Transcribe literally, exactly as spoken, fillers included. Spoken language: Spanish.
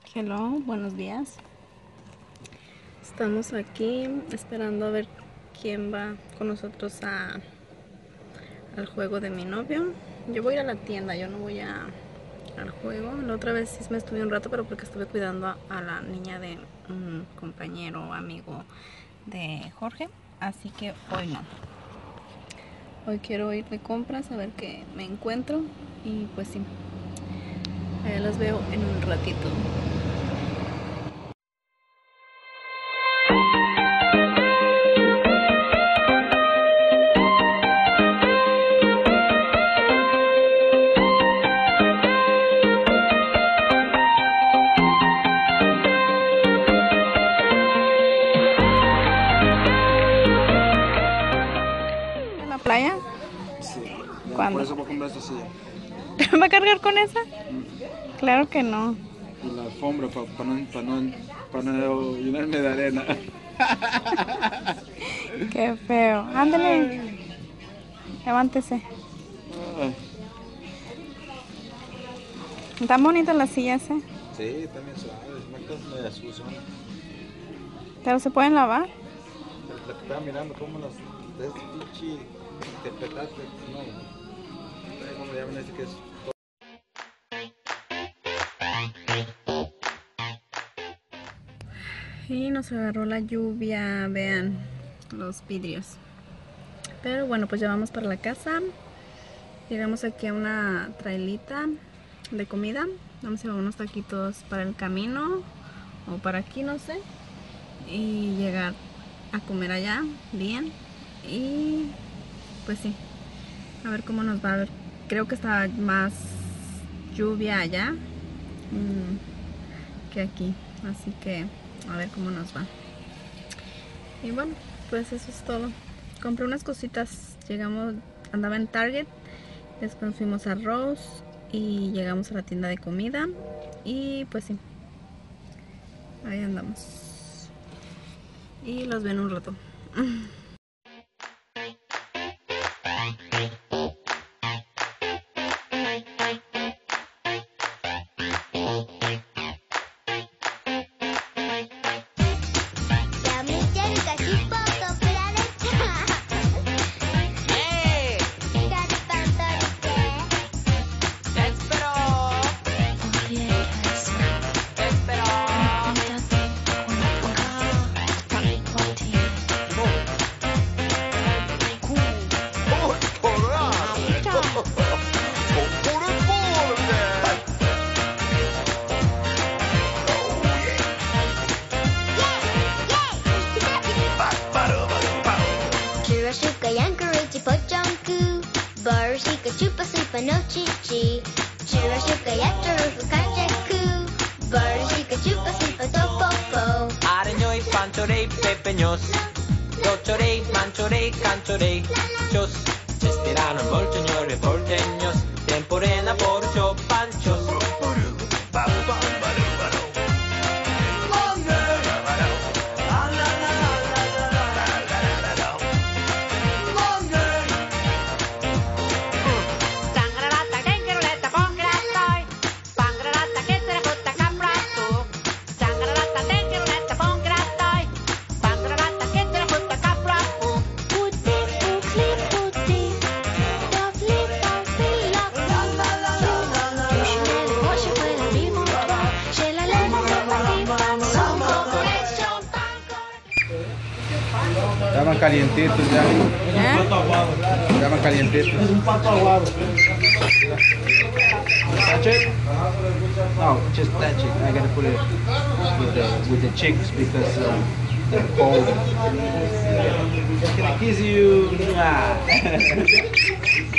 Hello, buenos días. Estamos aquí esperando a ver quién va con nosotros a, al juego de mi novio. Yo voy a ir a la tienda, yo no voy a, al juego. La otra vez sí me estuve un rato, pero porque estuve cuidando a, a la niña de un compañero, amigo de Jorge. Así que hoy no. Hoy quiero ir de compras a ver qué me encuentro. Y pues sí, allá los veo en un ratito. ¿Playa? Sí. ¿Cuándo? Por eso voy a comprar esta silla. ¿Va a cargar con esa? Mm. Claro que no. Y la alfombra para pa no, pa no, pa no llenarme de arena. Qué feo. Ándale. Levántese. Ay. Están bonitas las sillas, ¿eh? Sí, también suave. Una cosa media sucia. Pero se pueden lavar. La que estaba mirando como las de este pinche interpretate. No. ¿Cómo le llaman ese que es? Y nos agarró la lluvia, vean los vidrios. Pero bueno, pues ya vamos para la casa. Llegamos aquí a una trailita de comida. Vamos a llevar unos taquitos para el camino o para aquí, no sé. Y llegar a comer allá bien. Y pues sí, a ver cómo nos va. A ver, creo que está más lluvia allá mmm, que aquí. Así que a ver cómo nos va. Y bueno, pues eso es todo. Compré unas cositas. Llegamos, andaba en Target. Después fuimos a Ross y llegamos a la tienda de comida. Y pues sí, ahí andamos. Y los veo en un rato. Barashika chupa supa no chichi. Churashuka yatarufu kajaku. Barashika chupa supa topopo. Areñoy, panchorey, pepeños. Doctorey, manchorey, canchorey. Chos, chestirano, molcheñor, porteños. Temporena, porcho, panchos. Estaban calientitos ya. ¿Eh? Estaban calientitos. Touch it? No, just touch it. I gotta put it with the with the chicks because uh, they're cold. Can I kiss you? Mwah.